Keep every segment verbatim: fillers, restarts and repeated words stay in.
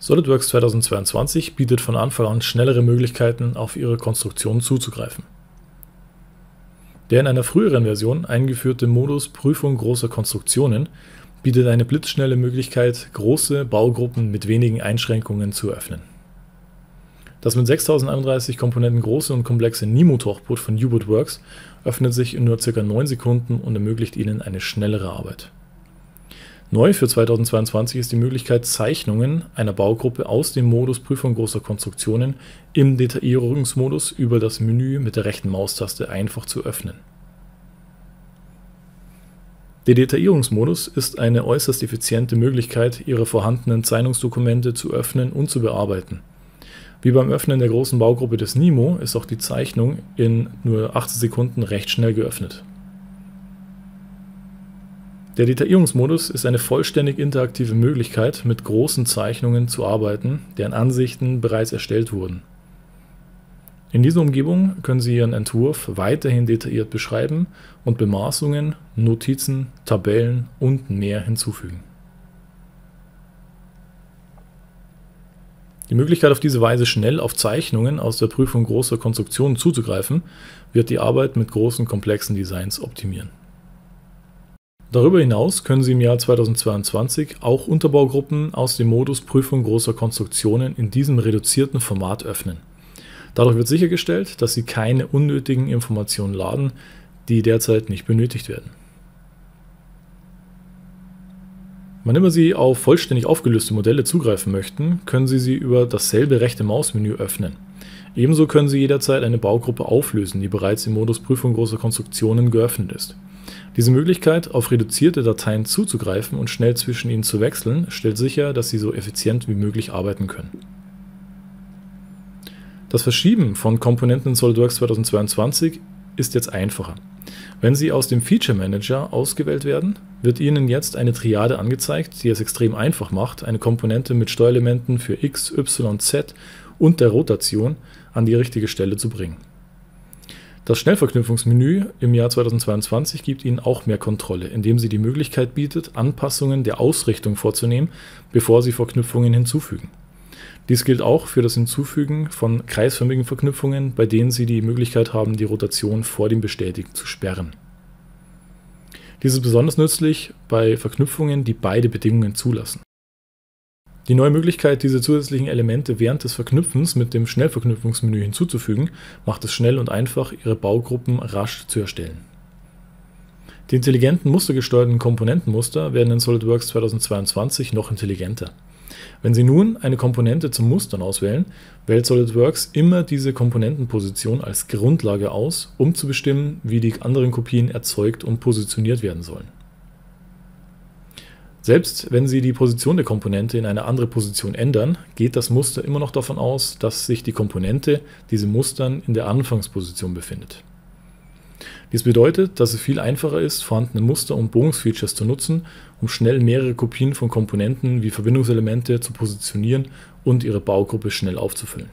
SolidWorks zweitausendzweiundzwanzig bietet von Anfang an schnellere Möglichkeiten, auf Ihre Konstruktion zuzugreifen. Der in einer früheren Version eingeführte Modus Prüfung großer Konstruktionen bietet eine blitzschnelle Möglichkeit, große Baugruppen mit wenigen Einschränkungen zu öffnen. Das mit sechstausendeinunddreißig Komponenten große und komplexe Nemo-Tochboot von U-Boot Works öffnet sich in nur ca. neun Sekunden und ermöglicht Ihnen eine schnellere Arbeit. Neu für zweitausendzweiundzwanzig ist die Möglichkeit, Zeichnungen einer Baugruppe aus dem Modus Prüfung großer Konstruktionen im Detaillierungsmodus über das Menü mit der rechten Maustaste einfach zu öffnen. Der Detaillierungsmodus ist eine äußerst effiziente Möglichkeit, Ihre vorhandenen Zeichnungsdokumente zu öffnen und zu bearbeiten. Wie beim Öffnen der großen Baugruppe des Nemo ist auch die Zeichnung in nur achtzig Sekunden recht schnell geöffnet. Der Detaillierungsmodus ist eine vollständig interaktive Möglichkeit, mit großen Zeichnungen zu arbeiten, deren Ansichten bereits erstellt wurden. In dieser Umgebung können Sie Ihren Entwurf weiterhin detailliert beschreiben und Bemaßungen, Notizen, Tabellen und mehr hinzufügen. Die Möglichkeit, auf diese Weise schnell auf Zeichnungen aus der Prüfung großer Konstruktionen zuzugreifen, wird die Arbeit mit großen, komplexen Designs optimieren. Darüber hinaus können Sie im Jahr zweitausendzweiundzwanzig auch Unterbaugruppen aus dem Modus Prüfung großer Konstruktionen in diesem reduzierten Format öffnen. Dadurch wird sichergestellt, dass Sie keine unnötigen Informationen laden, die derzeit nicht benötigt werden. Wann immer Sie auf vollständig aufgelöste Modelle zugreifen möchten, können Sie sie über dasselbe rechte Mausmenü öffnen. Ebenso können Sie jederzeit eine Baugruppe auflösen, die bereits im Modus Prüfung großer Konstruktionen geöffnet ist. Diese Möglichkeit, auf reduzierte Dateien zuzugreifen und schnell zwischen ihnen zu wechseln, stellt sicher, dass Sie so effizient wie möglich arbeiten können. Das Verschieben von Komponenten in SolidWorks zweitausendzweiundzwanzig ist jetzt einfacher. Wenn Sie aus dem Feature Manager ausgewählt werden, wird Ihnen jetzt eine Triade angezeigt, die es extrem einfach macht, eine Komponente mit Steuerelementen für X, Y, Z und der Rotation an die richtige Stelle zu bringen. Das Schnellverknüpfungsmenü im Jahr zweitausendzweiundzwanzig gibt Ihnen auch mehr Kontrolle, indem sie die Möglichkeit bietet, Anpassungen der Ausrichtung vorzunehmen, bevor Sie Verknüpfungen hinzufügen. Dies gilt auch für das Hinzufügen von kreisförmigen Verknüpfungen, bei denen Sie die Möglichkeit haben, die Rotation vor dem Bestätigen zu sperren. Dies ist besonders nützlich bei Verknüpfungen, die beide Bedingungen zulassen. Die neue Möglichkeit, diese zusätzlichen Elemente während des Verknüpfens mit dem Schnellverknüpfungsmenü hinzuzufügen, macht es schnell und einfach, Ihre Baugruppen rasch zu erstellen. Die intelligenten mustergesteuerten Komponentenmuster werden in SolidWorks zweitausendzweiundzwanzig noch intelligenter. Wenn Sie nun eine Komponente zum Mustern auswählen, wählt SolidWorks immer diese Komponentenposition als Grundlage aus, um zu bestimmen, wie die anderen Kopien erzeugt und positioniert werden sollen. Selbst wenn Sie die Position der Komponente in eine andere Position ändern, geht das Muster immer noch davon aus, dass sich die Komponente, die Sie mustern, in der Anfangsposition befindet. Dies bedeutet, dass es viel einfacher ist, vorhandene Muster und Bogenfeatures zu nutzen, um schnell mehrere Kopien von Komponenten wie Verbindungselemente zu positionieren und Ihre Baugruppe schnell aufzufüllen.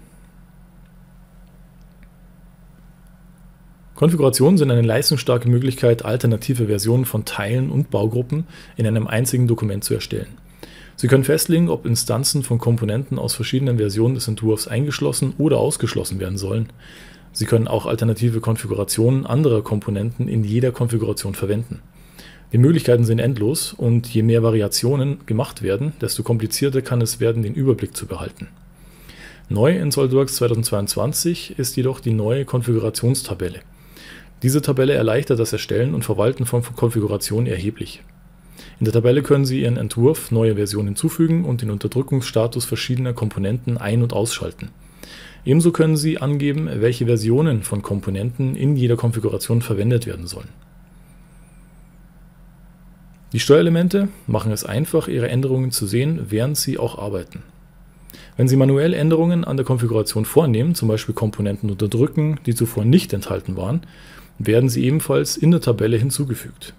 Konfigurationen sind eine leistungsstarke Möglichkeit, alternative Versionen von Teilen und Baugruppen in einem einzigen Dokument zu erstellen. Sie können festlegen, ob Instanzen von Komponenten aus verschiedenen Versionen des Entwurfs eingeschlossen oder ausgeschlossen werden sollen. Sie können auch alternative Konfigurationen anderer Komponenten in jeder Konfiguration verwenden. Die Möglichkeiten sind endlos und je mehr Variationen gemacht werden, desto komplizierter kann es werden, den Überblick zu behalten. Neu in SolidWorks zweitausendzweiundzwanzig ist jedoch die neue Konfigurationstabelle. Diese Tabelle erleichtert das Erstellen und Verwalten von Konfigurationen erheblich. In der Tabelle können Sie Ihren Entwurf neue Versionen hinzufügen und den Unterdrückungsstatus verschiedener Komponenten ein- und ausschalten. Ebenso können Sie angeben, welche Versionen von Komponenten in jeder Konfiguration verwendet werden sollen. Die Steuerelemente machen es einfach, Ihre Änderungen zu sehen, während Sie auch arbeiten. Wenn Sie manuell Änderungen an der Konfiguration vornehmen, zum Beispiel Komponenten unterdrücken, die zuvor nicht enthalten waren, werden sie ebenfalls in der Tabelle hinzugefügt.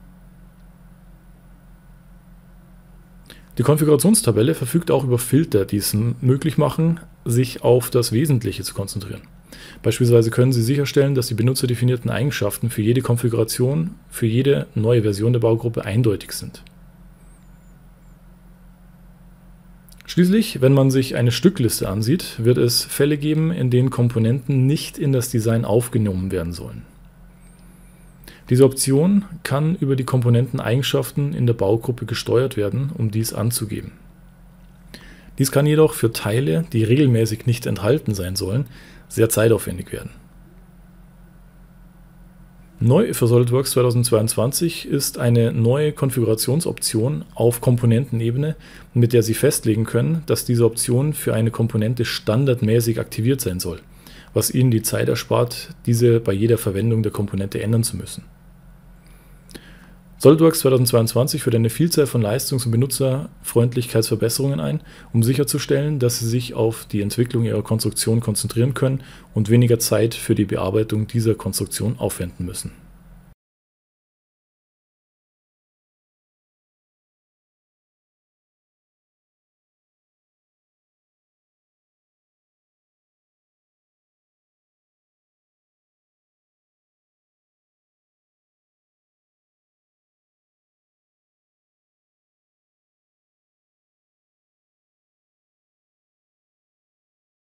Die Konfigurationstabelle verfügt auch über Filter, die es möglich machen, sich auf das Wesentliche zu konzentrieren. Beispielsweise können Sie sicherstellen, dass die benutzerdefinierten Eigenschaften für jede Konfiguration, für jede neue Version der Baugruppe eindeutig sind. Schließlich, wenn man sich eine Stückliste ansieht, wird es Fälle geben, in denen Komponenten nicht in das Design aufgenommen werden sollen. Diese Option kann über die Komponenteneigenschaften in der Baugruppe gesteuert werden, um dies anzugeben. Dies kann jedoch für Teile, die regelmäßig nicht enthalten sein sollen, sehr zeitaufwendig werden. Neu für SolidWorks zweitausendzweiundzwanzig ist eine neue Konfigurationsoption auf Komponentenebene, mit der Sie festlegen können, dass diese Option für eine Komponente standardmäßig aktiviert sein soll, was Ihnen die Zeit erspart, diese bei jeder Verwendung der Komponente ändern zu müssen. SolidWorks zweitausendzweiundzwanzig führt eine Vielzahl von Leistungs- und Benutzerfreundlichkeitsverbesserungen ein, um sicherzustellen, dass Sie sich auf die Entwicklung Ihrer Konstruktion konzentrieren können und weniger Zeit für die Bearbeitung dieser Konstruktion aufwenden müssen.